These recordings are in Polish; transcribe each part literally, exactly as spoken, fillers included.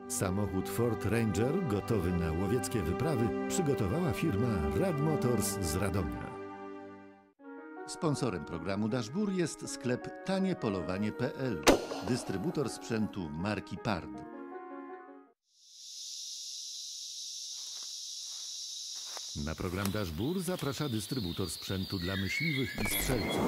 Samochód Ford Ranger gotowy na łowieckie wyprawy przygotowała firma Rad Motors z Radomia. Sponsorem programu Dashbur jest sklep taniepolowanie kropka pe el, dystrybutor sprzętu marki Pard. Na program Dashbur zaprasza dystrybutor sprzętu dla myśliwych i strzelców.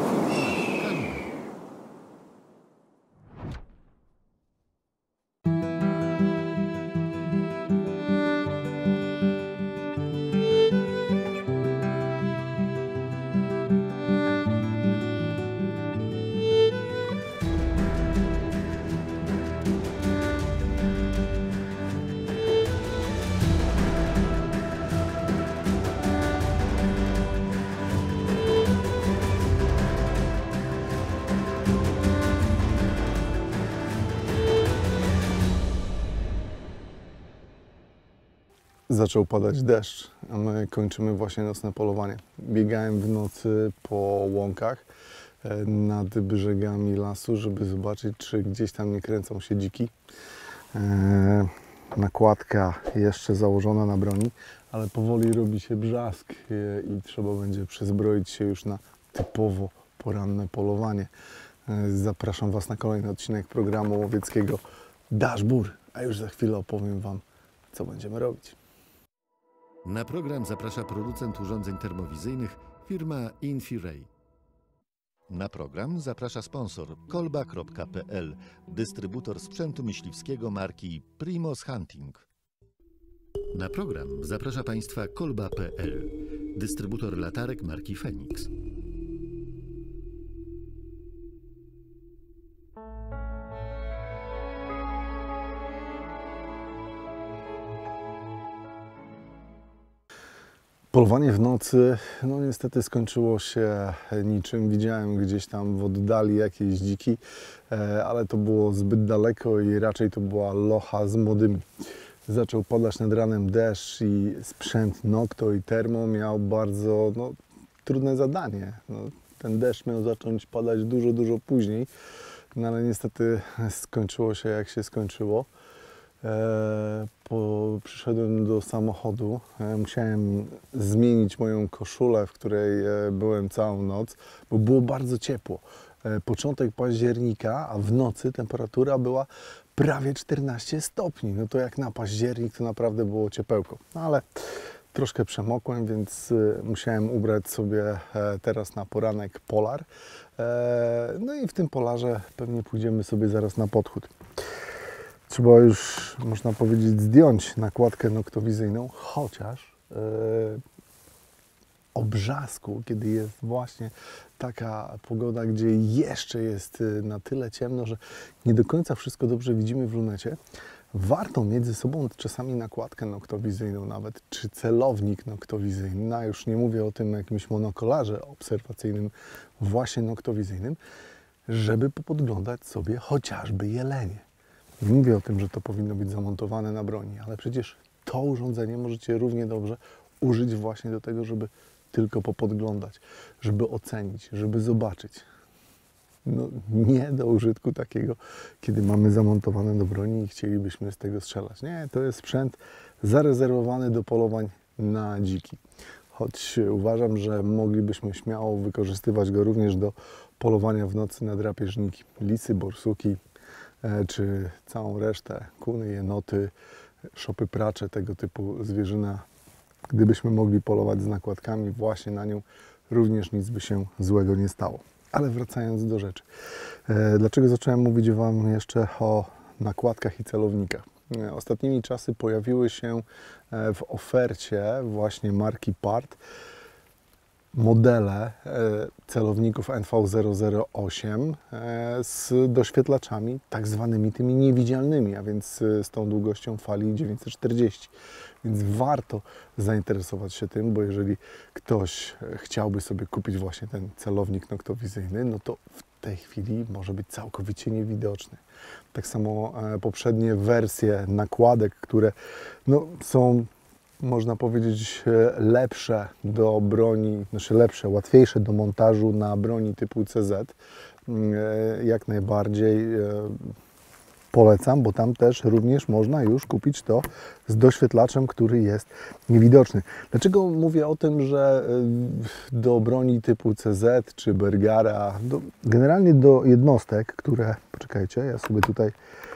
Zaczął padać deszcz, a my kończymy właśnie nocne polowanie. Biegałem w nocy po łąkach nad brzegami lasu, żeby zobaczyć, czy gdzieś tam nie kręcą się dziki. Eee, nakładka jeszcze założona na broni, ale powoli robi się brzask i trzeba będzie przezbroić się już na typowo poranne polowanie. Eee, zapraszam Was na kolejny odcinek programu łowieckiego Dashbur, a już za chwilę opowiem Wam, co będziemy robić. Na program zaprasza producent urządzeń termowizyjnych firma Infiray. Na program zaprasza sponsor kolba kropka pe el, dystrybutor sprzętu myśliwskiego marki Primos Hunting. Na program zaprasza Państwa kolba kropka pe el, dystrybutor latarek marki Fenix. Polowanie w nocy, no niestety skończyło się niczym. Widziałem gdzieś tam w oddali jakieś dziki, ale to było zbyt daleko i raczej to była locha z młodymi. Zaczął padać nad ranem deszcz i sprzęt Nokto i Termo miał bardzo no, trudne zadanie. No, ten deszcz miał zacząć padać dużo, dużo później, no ale niestety skończyło się jak się skończyło. E, po, przyszedłem do samochodu, e, musiałem zmienić moją koszulę, w której e, byłem całą noc, bo było bardzo ciepło. E, początek października, a w nocy temperatura była prawie czternaście stopni. No to jak na październik to naprawdę było ciepełko. No ale troszkę przemokłem, więc e, musiałem ubrać sobie e, teraz na poranek polar. E, no i w tym polarze pewnie pójdziemy sobie zaraz na podchód. Trzeba już, można powiedzieć, zdjąć nakładkę noktowizyjną, chociaż yy, o brzasku, kiedy jest właśnie taka pogoda, gdzie jeszcze jest na tyle ciemno, że nie do końca wszystko dobrze widzimy w lunecie, warto mieć ze sobą czasami nakładkę noktowizyjną nawet, czy celownik noktowizyjny, no już nie mówię o tym jakimś monokolarze obserwacyjnym, właśnie noktowizyjnym, żeby popodglądać sobie chociażby jelenie. Nie mówię o tym, że to powinno być zamontowane na broni, ale przecież to urządzenie możecie równie dobrze użyć właśnie do tego, żeby tylko popodglądać, żeby ocenić, żeby zobaczyć. No, nie do użytku takiego, kiedy mamy zamontowane do broni i chcielibyśmy z tego strzelać. Nie, to jest sprzęt zarezerwowany do polowań na dziki. Choć uważam, że moglibyśmy śmiało wykorzystywać go również do polowania w nocy na drapieżniki, lisy, borsuki, czy całą resztę, kuny, jenoty, szopy pracze, tego typu zwierzyna. Gdybyśmy mogli polować z nakładkami właśnie na nią, również nic by się złego nie stało. Ale wracając do rzeczy. Dlaczego zacząłem mówić Wam jeszcze o nakładkach i celownikach? Ostatnimi czasy pojawiły się w ofercie właśnie marki Pard modele celowników N V zero zero osiem z doświetlaczami tak zwanymi tymi niewidzialnymi, a więc z tą długością fali dziewięćset czterdzieści. Więc warto zainteresować się tym, bo jeżeli ktoś chciałby sobie kupić właśnie ten celownik noktowizyjny, no to w tej chwili może być całkowicie niewidoczny. Tak samo poprzednie wersje nakładek, które no, są, można powiedzieć, lepsze do broni, znaczy lepsze, łatwiejsze do montażu na broni typu C Z, jak najbardziej polecam, bo tam też również można już kupić to z doświetlaczem, który jest niewidoczny. Dlaczego mówię o tym, że do broni typu C Z czy Bergara, do, generalnie do jednostek, które, poczekajcie, ja sobie tutaj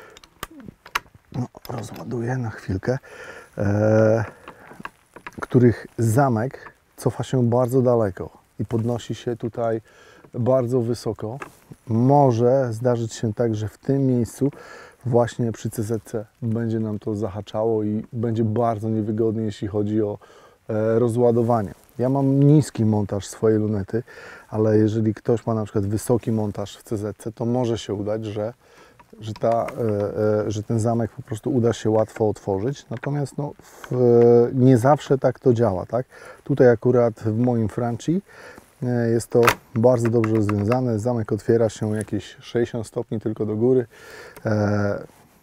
no, rozładuję na chwilkę, e, których zamek cofa się bardzo daleko i podnosi się tutaj bardzo wysoko. Może zdarzyć się tak, że w tym miejscu właśnie przy C Z C będzie nam to zahaczało i będzie bardzo niewygodnie, jeśli chodzi o e, rozładowanie. Ja mam niski montaż swojej lunety, ale jeżeli ktoś ma na przykład wysoki montaż w C Z C, to może się udać, że, że, ta, e, e, że ten zamek po prostu uda się łatwo otworzyć. Natomiast no, w, nie zawsze tak to działa. Tak? Tutaj akurat w moim Franchi jest to bardzo dobrze rozwiązane. Zamek otwiera się jakieś sześćdziesiąt stopni tylko do góry e,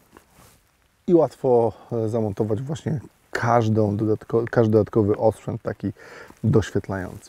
i łatwo zamontować właśnie każdą dodatko, każdy dodatkowy osprzęt taki doświetlający.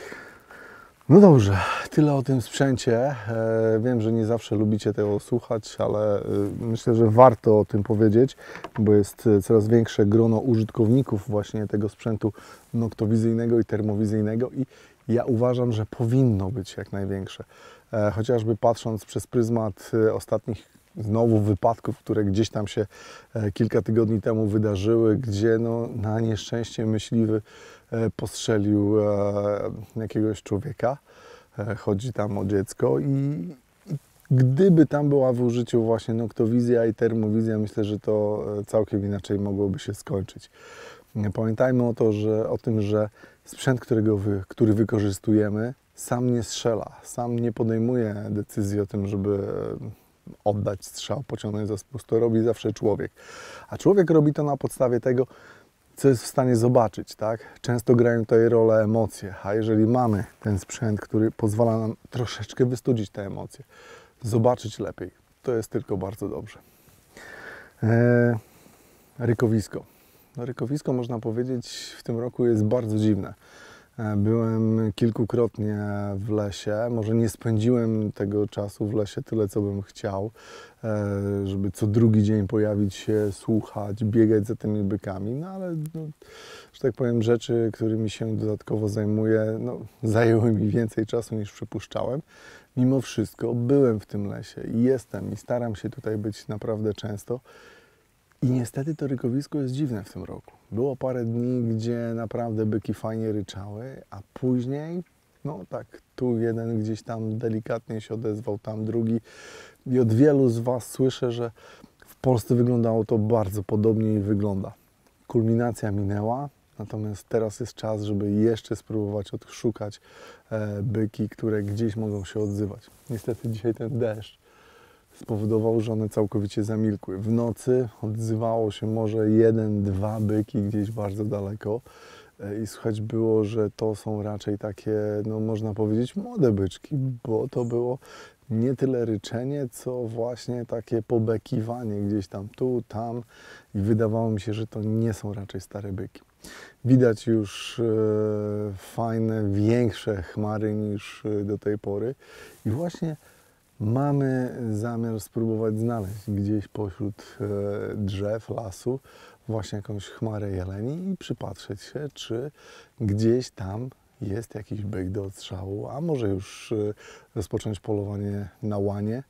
No dobrze, tyle o tym sprzęcie. E, wiem, że nie zawsze lubicie tego słuchać, ale e, myślę, że warto o tym powiedzieć, bo jest coraz większe grono użytkowników właśnie tego sprzętu noktowizyjnego i termowizyjnego i ja uważam, że powinno być jak największe. E, chociażby patrząc przez pryzmat e, ostatnich znowu wypadków, które gdzieś tam się e, kilka tygodni temu wydarzyły, gdzie no, na nieszczęście myśliwy e, postrzelił e, jakiegoś człowieka. E, chodzi tam o dziecko i, i gdyby tam była w użyciu właśnie noktowizja i termowizja, myślę, że to całkiem inaczej mogłoby się skończyć. Pamiętajmy o, to, że, o tym, że sprzęt, którego wy, który wykorzystujemy, sam nie strzela, sam nie podejmuje decyzji o tym, żeby oddać strzał, pociągnąć za spust. To robi zawsze człowiek. A człowiek robi to na podstawie tego, co jest w stanie zobaczyć. Tak? Często grają tutaj rolę emocje, a jeżeli mamy ten sprzęt, który pozwala nam troszeczkę wystudzić te emocje, zobaczyć lepiej, to jest tylko bardzo dobrze. Eee, rykowisko. No, rykowisko, można powiedzieć, w tym roku jest bardzo dziwne. Byłem kilkukrotnie w lesie, może nie spędziłem tego czasu w lesie tyle, co bym chciał, żeby co drugi dzień pojawić się, słuchać, biegać za tymi bykami, no ale, no, że tak powiem, rzeczy, którymi się dodatkowo zajmuję, no, zajęły mi więcej czasu niż przypuszczałem. Mimo wszystko byłem w tym lesie i jestem i staram się tutaj być naprawdę często. I niestety to rykowisko jest dziwne w tym roku. Było parę dni, gdzie naprawdę byki fajnie ryczały, a później, no tak, tu jeden gdzieś tam delikatnie się odezwał, tam drugi. I od wielu z Was słyszę, że w Polsce wyglądało to bardzo podobnie i wygląda. Kulminacja minęła, natomiast teraz jest czas, żeby jeszcze spróbować odszukać e, byki, które gdzieś mogą się odzywać. Niestety dzisiaj ten deszcz spowodował, że one całkowicie zamilkły. W nocy odzywało się może jeden, dwa byki gdzieś bardzo daleko i słychać było, że to są raczej takie, no można powiedzieć, młode byczki, bo to było nie tyle ryczenie, co właśnie takie pobekiwanie gdzieś tam tu, tam i wydawało mi się, że to nie są raczej stare byki. Widać już e, fajne, większe chmary niż do tej pory i właśnie mamy zamiar spróbować znaleźć gdzieś pośród e, drzew, lasu właśnie jakąś chmarę jeleni i przypatrzeć się, czy gdzieś tam jest jakiś byk do odstrzału, a może już e, rozpocząć polowanie na łanie.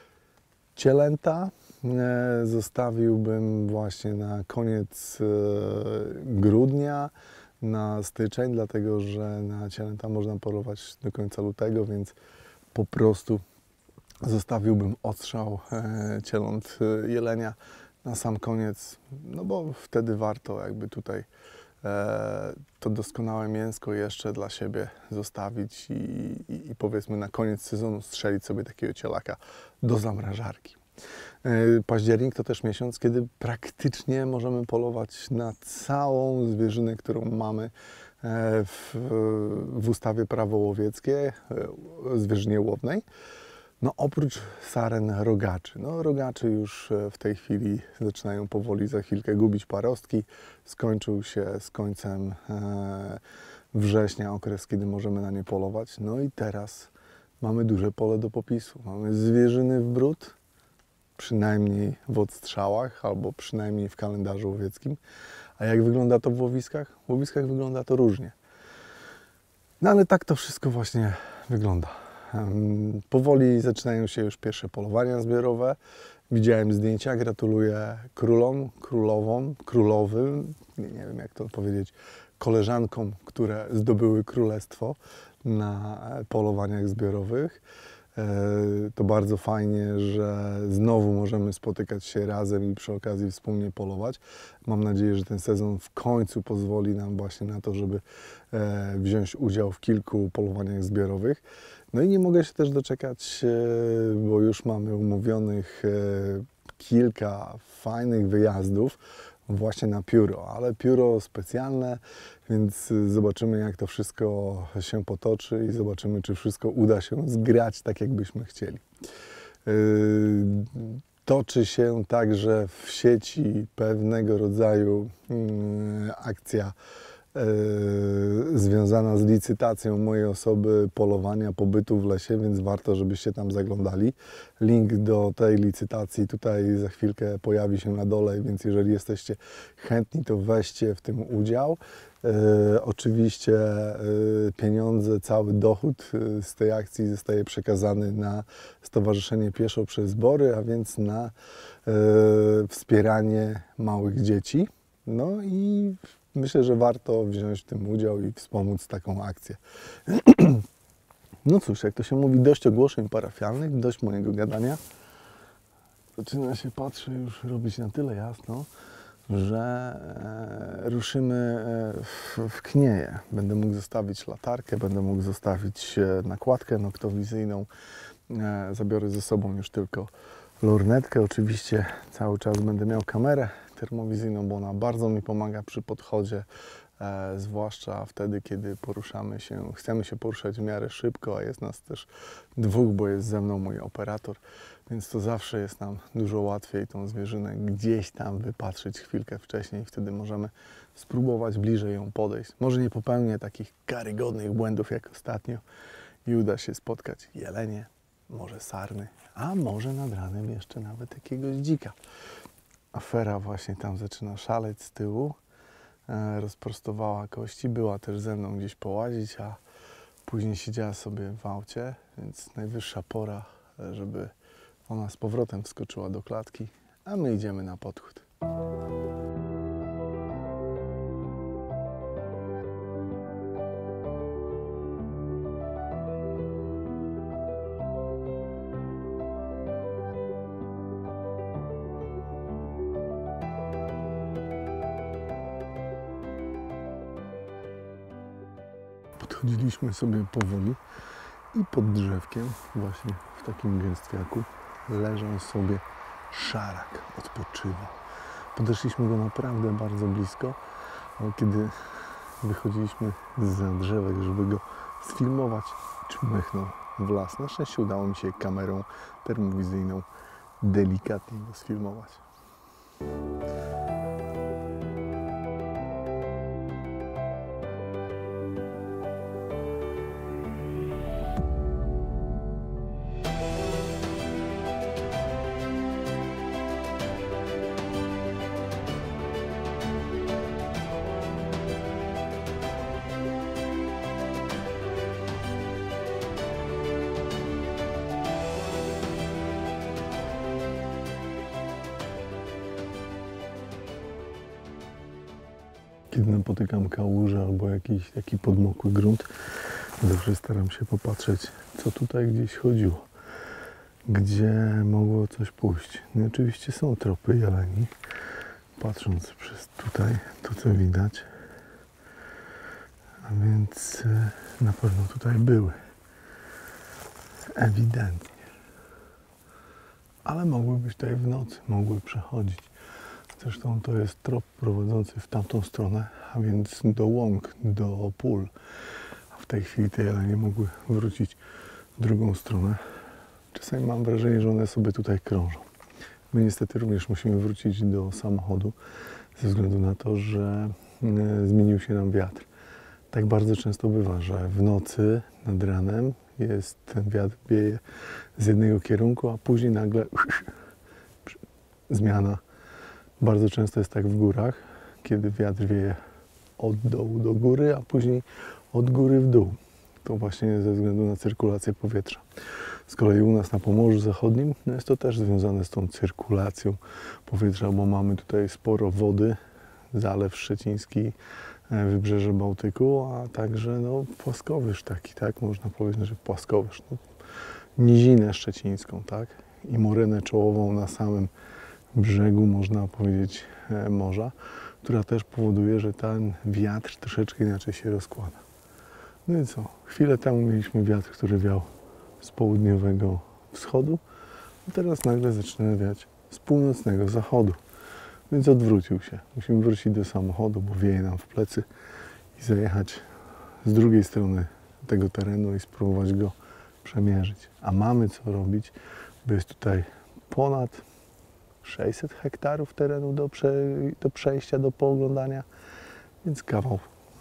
Cielęta e, zostawiłbym właśnie na koniec e, grudnia, na styczeń, dlatego że na cielęta można polować do końca lutego, więc po prostu zostawiłbym odstrzał e, cieląt e, jelenia na sam koniec, no bo wtedy warto jakby tutaj e, to doskonałe mięsko jeszcze dla siebie zostawić i, i, i powiedzmy na koniec sezonu strzelić sobie takiego cielaka do zamrażarki. E, październik to też miesiąc, kiedy praktycznie możemy polować na całą zwierzynę, którą mamy e, w, w ustawie Prawo łowieckie, e, zwierzynie łownej. No oprócz saren rogaczy. No rogaczy już w tej chwili zaczynają powoli za chwilkę gubić parostki. Skończył się z końcem e, września okres, kiedy możemy na nie polować. No i teraz mamy duże pole do popisu. Mamy zwierzyny w bród, przynajmniej w odstrzałach albo przynajmniej w kalendarzu łowieckim. A jak wygląda to w łowiskach? W łowiskach wygląda to różnie. No ale tak to wszystko właśnie wygląda. Powoli zaczynają się już pierwsze polowania zbiorowe. Widziałem zdjęcia, gratuluję królom, królowom, królowym, nie, nie wiem jak to powiedzieć, koleżankom, które zdobyły królestwo na polowaniach zbiorowych. To bardzo fajnie, że znowu możemy spotykać się razem i przy okazji wspólnie polować. Mam nadzieję, że ten sezon w końcu pozwoli nam właśnie na to, żeby wziąć udział w kilku polowaniach zbiorowych. No i nie mogę się też doczekać, bo już mamy umówionych kilka fajnych wyjazdów właśnie na pióro, ale pióro specjalne, więc zobaczymy jak to wszystko się potoczy i zobaczymy, czy wszystko uda się zgrać tak, jakbyśmy chcieli. Toczy się także w sieci pewnego rodzaju akcja związana z licytacją mojej osoby polowania, pobytu w lesie, więc warto, żebyście tam zaglądali. Link do tej licytacji tutaj za chwilkę pojawi się na dole, więc jeżeli jesteście chętni, to weźcie w tym udział. E, oczywiście e, pieniądze, cały dochód z tej akcji zostaje przekazany na Stowarzyszenie Pieszo przez Bory, a więc na e, wspieranie małych dzieci. No i myślę, że warto wziąć w tym udział i wspomóc taką akcję. No cóż, jak to się mówi, dość ogłoszeń parafialnych, dość mojego gadania. Zaczyna się, patrzę, już robić na tyle jasno, że e, ruszymy w, w Knieje. Będę mógł zostawić latarkę, będę mógł zostawić nakładkę noktowizyjną. E, zabiorę ze sobą już tylko lornetkę. Oczywiście cały czas będę miał kamerę termowizyjną, bo ona bardzo mi pomaga przy podchodzie, e, zwłaszcza wtedy, kiedy poruszamy się, chcemy się poruszać w miarę szybko, a jest nas też dwóch, bo jest ze mną mój operator, więc to zawsze jest nam dużo łatwiej tą zwierzynę gdzieś tam wypatrzyć chwilkę wcześniej, wtedy możemy spróbować bliżej ją podejść. Może nie popełnię takich karygodnych błędów jak ostatnio i uda się spotkać jelenie, może sarny, a może nad ranem jeszcze nawet jakiegoś dzika. Afera właśnie tam zaczyna szaleć z tyłu, e, rozprostowała kości, była też ze mną gdzieś połazić, a później siedziała sobie w aucie, więc najwyższa pora, żeby ona z powrotem wskoczyła do klatki, a my idziemy na podchód. Podchodziliśmy sobie powoli i pod drzewkiem, właśnie w takim gęstwiaku, leżał sobie szarak, odpoczywał. Podeszliśmy go naprawdę bardzo blisko, ale kiedy wychodziliśmy zza drzewek, żeby go sfilmować, czmychnął w las. Na szczęście udało mi się kamerą termowizyjną delikatnie go sfilmować. Kiedy napotykam kałużę albo jakiś taki podmokły grunt, zawsze staram się popatrzeć, co tutaj gdzieś chodziło, gdzie mogło coś pójść. No i oczywiście są tropy jeleni. Patrząc przez tutaj, to co widać, a więc na pewno tutaj były. Ewidentnie. Ale mogły być tutaj w nocy, mogły przechodzić. Zresztą to jest trop prowadzący w tamtą stronę, a więc do łąk, do pól. A w tej chwili te jelenie mogły wrócić w drugą stronę. Czasami mam wrażenie, że one sobie tutaj krążą. My niestety również musimy wrócić do samochodu ze względu na to, że zmienił się nam wiatr. Tak bardzo często bywa, że w nocy nad ranem jest ten wiatr wieje z jednego kierunku, a później nagle zmiana. Bardzo często jest tak w górach, kiedy wiatr wieje od dołu do góry, a później od góry w dół. To właśnie ze względu na cyrkulację powietrza. Z kolei u nas na Pomorzu Zachodnim no jest to też związane z tą cyrkulacją powietrza, bo mamy tutaj sporo wody, Zalew Szczeciński, Wybrzeże Bałtyku, a także no, płaskowyż taki, tak? Można powiedzieć, że płaskowyż. No, nizinę szczecińską, tak? I morynę czołową na samym brzegu, można powiedzieć, morza, która też powoduje, że ten wiatr troszeczkę inaczej się rozkłada. No i co? Chwilę temu mieliśmy wiatr, który wiał z południowego wschodu, a teraz nagle zaczyna wiać z północnego zachodu. Więc odwrócił się. Musimy wrócić do samochodu, bo wieje nam w plecy i zajechać z drugiej strony tego terenu i spróbować go przemierzyć. A mamy co robić, bo jest tutaj ponad sześćset hektarów terenu do, prze, do przejścia, do pooglądania, więc kawał.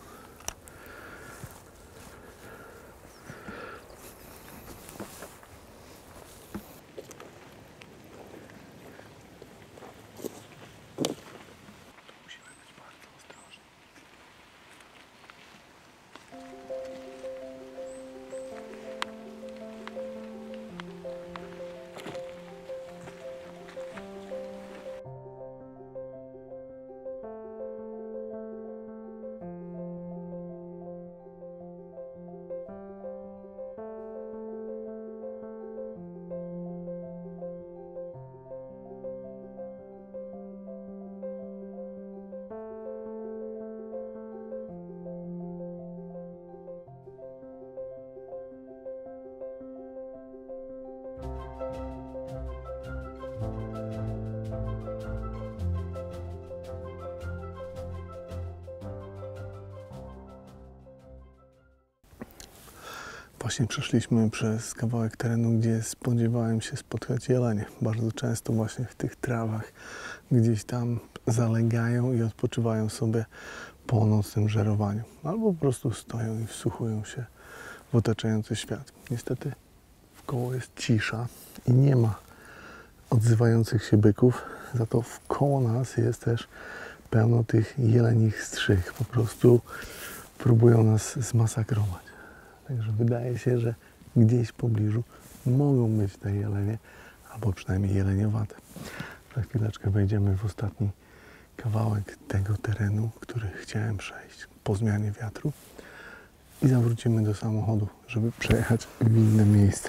Właśnie przeszliśmy przez kawałek terenu, gdzie spodziewałem się spotkać jelenie. Bardzo często właśnie w tych trawach gdzieś tam zalegają i odpoczywają sobie po nocnym żerowaniu. Albo po prostu stoją i wsłuchują się w otaczający świat. Niestety wkoło jest cisza i nie ma odzywających się byków, za to wkoło nas jest też pełno tych jelenich strych. Po prostu próbują nas zmasakrować. Także wydaje się, że gdzieś w pobliżu mogą być te jelenie, albo przynajmniej jeleniowate. Za chwileczkę wejdziemy w ostatni kawałek tego terenu, który chciałem przejść po zmianie wiatru i zawrócimy do samochodu, żeby przejechać w inne miejsce.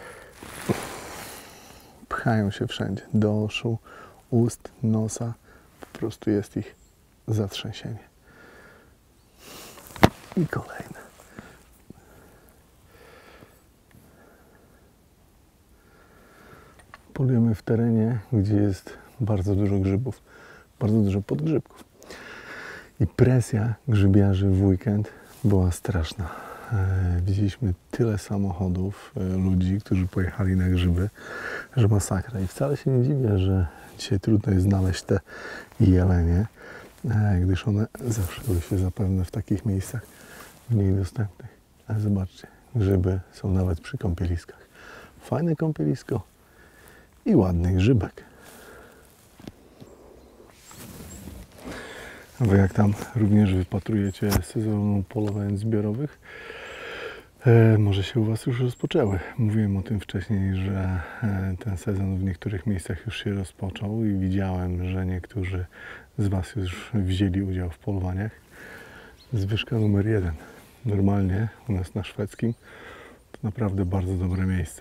Pchają się wszędzie, do oczu, ust, nosa, po prostu jest ich zatrzęsienie. I kolejne. Polujemy w terenie, gdzie jest bardzo dużo grzybów, bardzo dużo podgrzybków. I presja grzybiarzy w weekend była straszna. E, widzieliśmy tyle samochodów, e, ludzi, którzy pojechali na grzyby, że masakra. I wcale się nie dziwię, że dzisiaj trudno jest znaleźć te jelenie, e, gdyż one zaszyły się zapewne w takich miejscach mniej dostępnych. Ale zobaczcie, grzyby są nawet przy kąpieliskach. Fajne kąpielisko i ładny grzybek. A wy jak tam również wypatrujecie sezonu polowań zbiorowych? E, może się u Was już rozpoczęły. Mówiłem o tym wcześniej, że e, ten sezon w niektórych miejscach już się rozpoczął i widziałem, że niektórzy z Was już wzięli udział w polowaniach. Zwyżka numer jeden. Normalnie u nas na Szwedzkim to naprawdę bardzo dobre miejsce.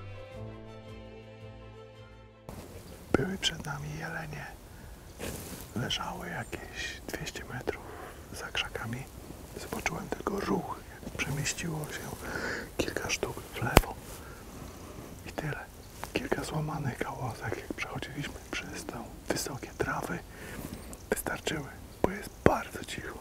Były przed nami jelenie. leżały jakieś dwieście metrów za krzakami. Zobaczyłem tylko ruch, przemieściło się kilka sztuk w lewo i tyle. Kilka złamanych gałązek, jak przechodziliśmy przez te wysokie trawy, wystarczyły, bo jest bardzo cicho.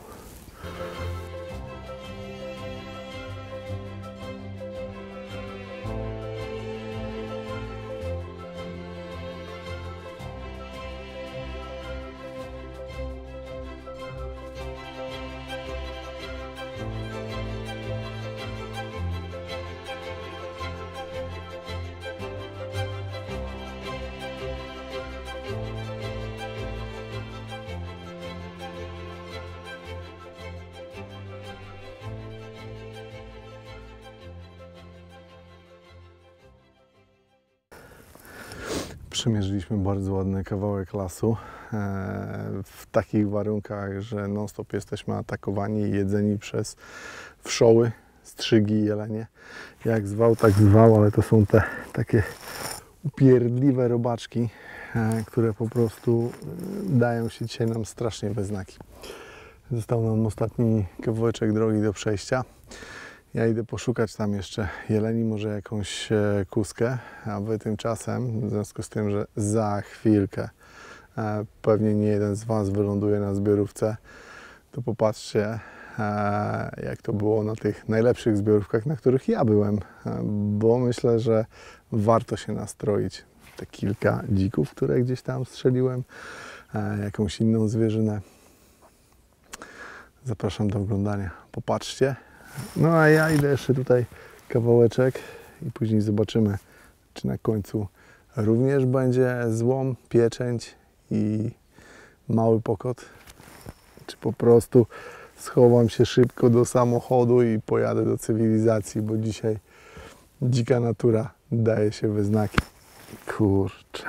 Przemierzyliśmy bardzo ładny kawałek lasu e, w takich warunkach, że non-stop jesteśmy atakowani i jedzeni przez wszoły, strzygi i jelenie. Jak zwał, tak zwał, ale to są te takie upierdliwe robaczki, e, które po prostu dają się dzisiaj nam strasznie we znaki. Został nam ostatni kawałeczek drogi do przejścia. Ja idę poszukać tam jeszcze jeleni, może jakąś kuskę, a wy tymczasem, w związku z tym, że za chwilkę e, pewnie nie jeden z was wyląduje na zbiorówce, to popatrzcie, e, jak to było na tych najlepszych zbiorówkach, na których ja byłem, e, bo myślę, że warto się nastroić. Te kilka dzików, które gdzieś tam strzeliłem, e, jakąś inną zwierzynę. Zapraszam do oglądania. Popatrzcie. No a ja idę jeszcze tutaj kawałeczek i później zobaczymy, czy na końcu również będzie złom, pieczęć i mały pokot, czy po prostu schowam się szybko do samochodu i pojadę do cywilizacji, bo dzisiaj dzika natura daje się we znaki. Kurczę.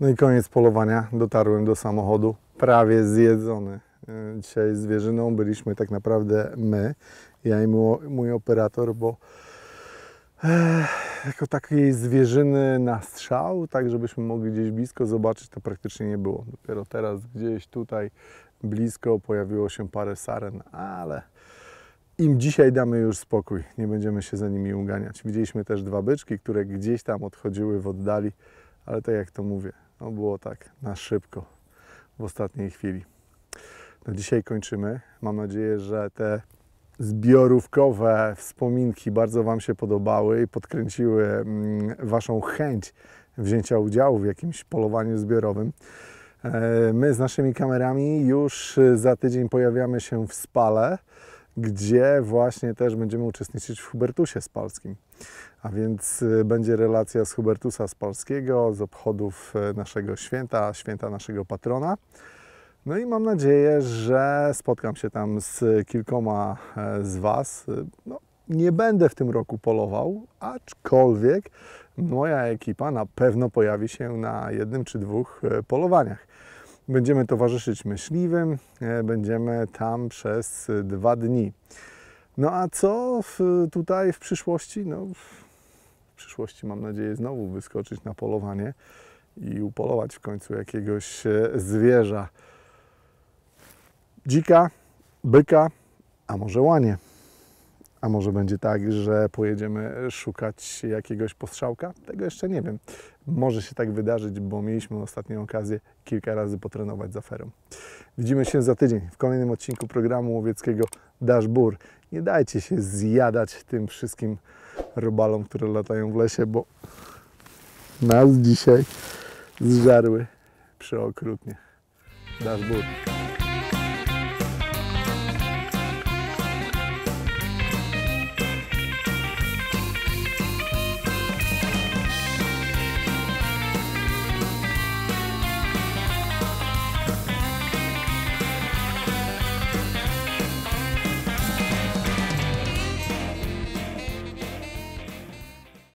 No i koniec polowania, dotarłem do samochodu, prawie zjedzony. Dzisiaj zwierzyną byliśmy tak naprawdę my, ja i mój, mój operator, bo e, jako takiej zwierzyny na strzał, tak żebyśmy mogli gdzieś blisko zobaczyć, to praktycznie nie było. Dopiero teraz gdzieś tutaj blisko pojawiło się parę saren, ale im dzisiaj damy już spokój, nie będziemy się za nimi uganiać. Widzieliśmy też dwa byczki, które gdzieś tam odchodziły w oddali, ale tak jak to mówię, no było tak na szybko w ostatniej chwili. No dzisiaj kończymy. Mam nadzieję, że te zbiorówkowe wspominki bardzo Wam się podobały i podkręciły mm, Waszą chęć wzięcia udziału w jakimś polowaniu zbiorowym. E, my z naszymi kamerami już za tydzień pojawiamy się w Spale, gdzie właśnie też będziemy uczestniczyć w Hubertusie Spalskim. A więc będzie relacja z Hubertusa Spalskiego, z obchodów naszego święta, święta naszego patrona. No i mam nadzieję, że spotkam się tam z kilkoma z Was. No, nie będę w tym roku polował, aczkolwiek moja ekipa na pewno pojawi się na jednym czy dwóch polowaniach. Będziemy towarzyszyć myśliwym, będziemy tam przez dwa dni. No a co w, tutaj w przyszłości? No, w przyszłości mam nadzieję znowu wyskoczyć na polowanie i upolować w końcu jakiegoś zwierza. Dzika, byka, a może łanie. A może będzie tak, że pojedziemy szukać jakiegoś postrzałka? Tego jeszcze nie wiem. Może się tak wydarzyć, bo mieliśmy ostatnią okazję kilka razy potrenować z aferą. Widzimy się za tydzień w kolejnym odcinku programu łowieckiego Dasz Bór. Nie dajcie się zjadać tym wszystkim robalom, które latają w lesie, bo nas dzisiaj zżarły przeokrutnie. Dasz Bór.